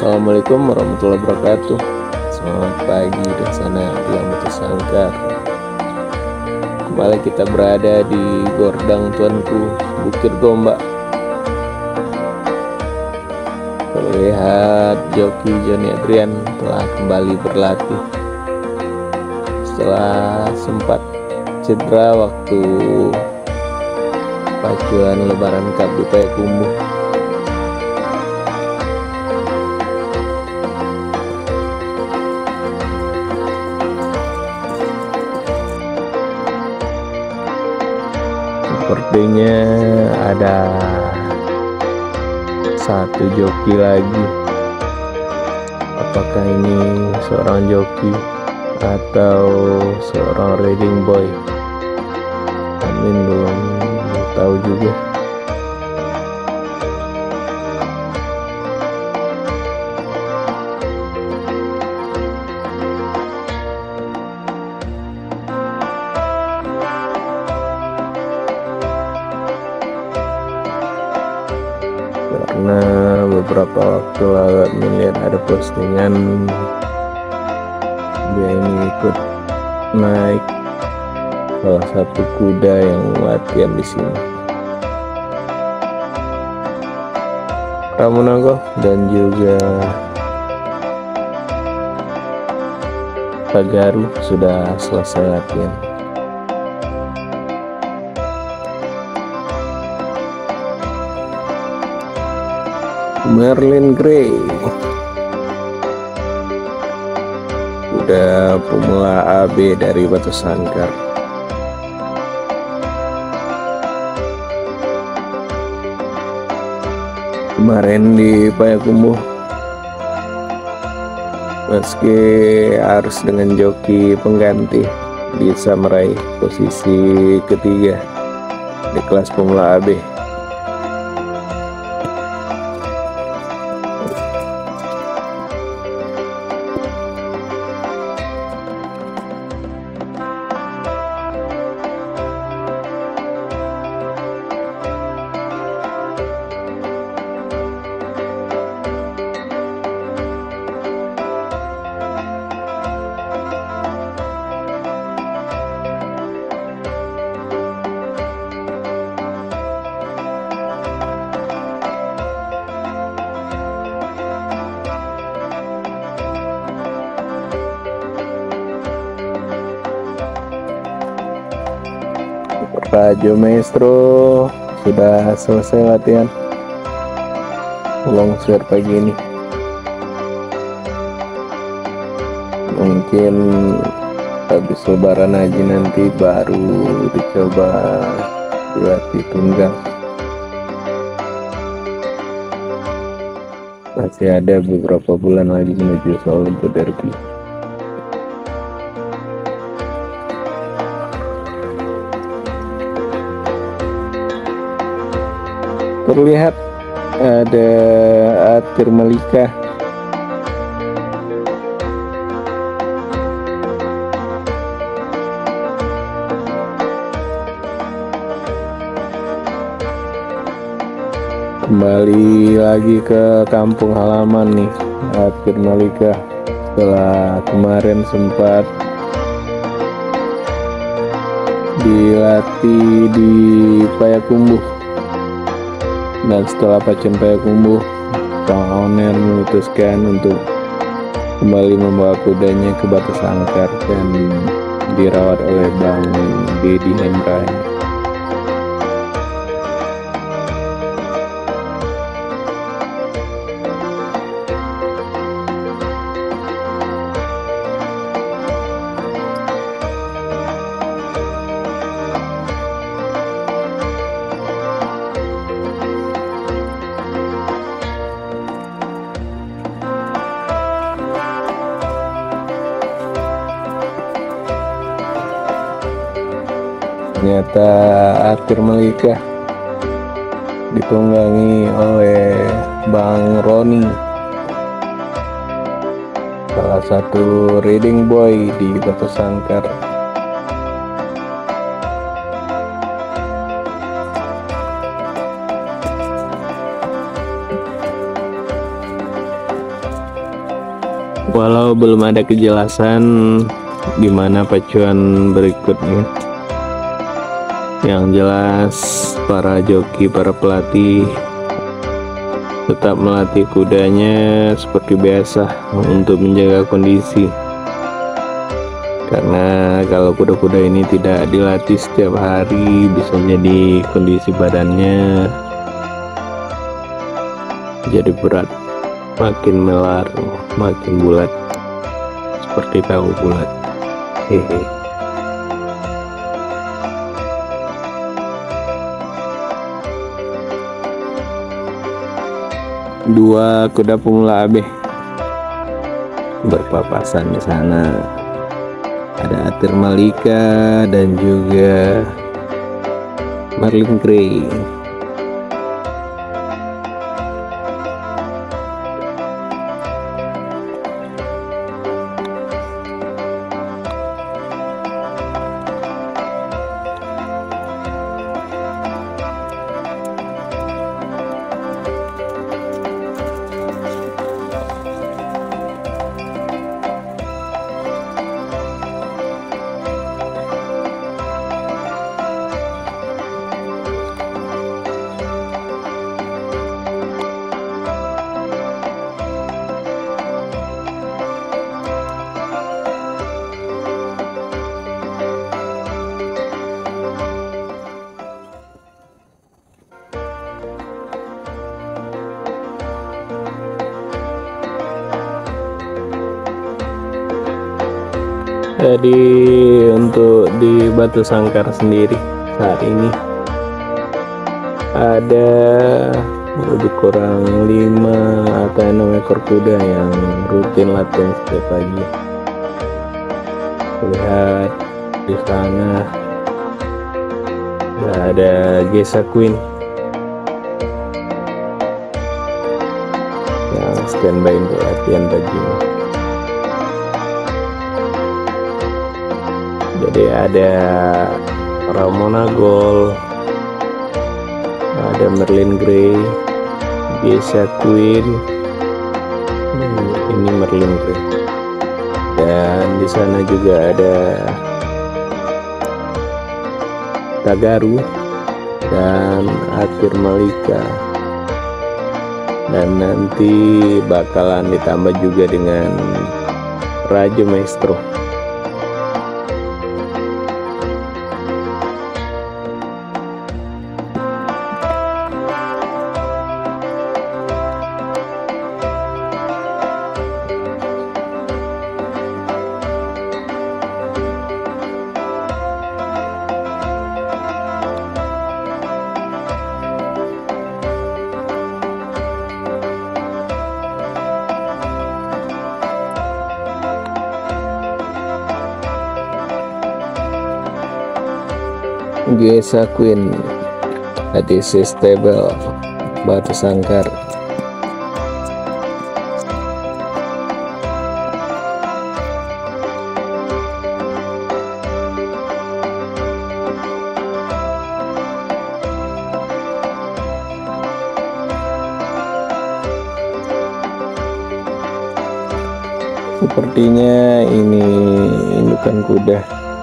Assalamualaikum warahmatullahi wabarakatuh. Selamat pagi di sana yang Sangkar. Kembali kita berada di Gordang Tuanku Bukit Gombak. Terlihat joki Joni Adrian telah kembali berlatih setelah sempat cedera waktu pacuan Lebaran Cup di Payakumbuh. Sepertinya ada satu joki lagi. Apakah ini seorang joki atau seorang riding boy? Amin belum tahu juga. Karena beberapa waktu lalu melihat ada postingan dia ini ikut naik salah satu kuda yang latihan di sini, Ramonanggo, dan juga Pagaru sudah selesai latihan. Merlin Grey udah pemula AB dari Batu Sangkar. Kemarin di Payakumbuh meski harus dengan joki pengganti bisa meraih posisi ketiga di kelas pemula AB. Rajo Maestro sudah selesai latihan longsir pagi ini. Mungkin habis Lebaran haji nanti baru dicoba dilatih tunggang. Masih ada beberapa bulan lagi menuju Solo Derby. Terlihat ada Atir Malika kembali lagi ke kampung halaman nih. Atir Malika setelah kemarin sempat dilatih di Payakumbuh. Dan setelah pacuan Payakumbuh, Kang Oner memutuskan untuk kembali membawa kudanya ke Batu Sangkar dan dirawat oleh Bang Deddy Hendra. Ternyata Atir Malika ditunggangi oleh Bang Roni, salah satu riding boy di Batu Sangkar. Walau belum ada kejelasan gimana pacuan berikutnya, yang jelas para joki, para pelatih tetap melatih kudanya seperti biasa untuk menjaga kondisi. Karena kalau kuda-kuda ini tidak dilatih setiap hari, bisa jadi kondisi badannya jadi berat, makin melar, makin bulat seperti tahu bulat. Hehe. Dua kuda pemula AB berpapasan di sana. Ada Atir Malika dan juga Marlin Grey. Jadi untuk di Batu Sangkar sendiri saat ini ada lebih kurang 5 atau 6 ekor kuda yang rutin latihan setiap pagi. Lihat di sana ada Gesa Queen yang standby untuk latihan pagi. Jadi ada Ramona Gold, ada Marlin Grey, Gesa Queen, ini Marlin Grey, dan di sana juga ada Tagaru dan Atir Malika, dan nanti bakalan ditambah juga dengan Raja Maestro. Gesa Queen ADC Stable Batu Sangkar. Sepertinya ini indukan kuda.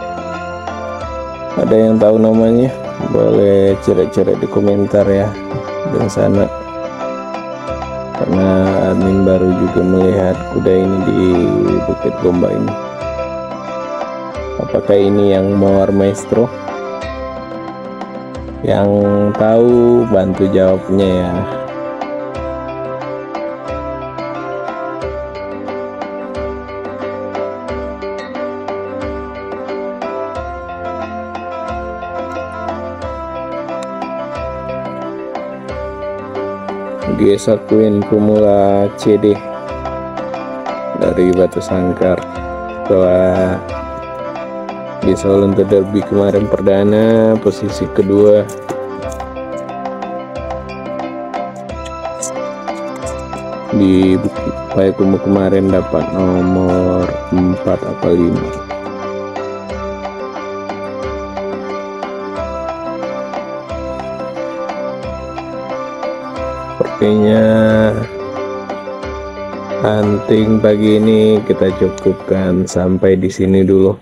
Ada yang tahu namanya? Boleh coret-coret di komentar ya di sana. Karena admin baru juga melihat kuda ini di Bukit Gombak ini. Apakah ini yang Mawar Maestro? Yang tahu bantu jawabnya ya. Gesa Queen pemula CD dari Batu Sangkar setelah di Solo untuk Derby kemarin perdana posisi kedua. Di Payakumbuh kemarin dapat nomor 4 atau 5. Sepertinya hunting pagi ini kita cukupkan sampai di sini dulu.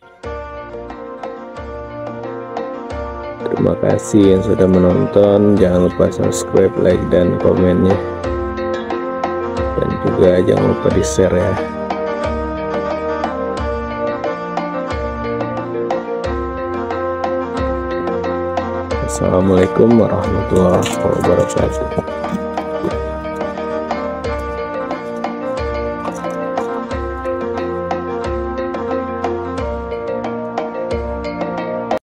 Terima kasih yang sudah menonton. Jangan lupa subscribe, like, dan komennya, dan juga jangan lupa di share ya. Assalamualaikum warahmatullahi wabarakatuh.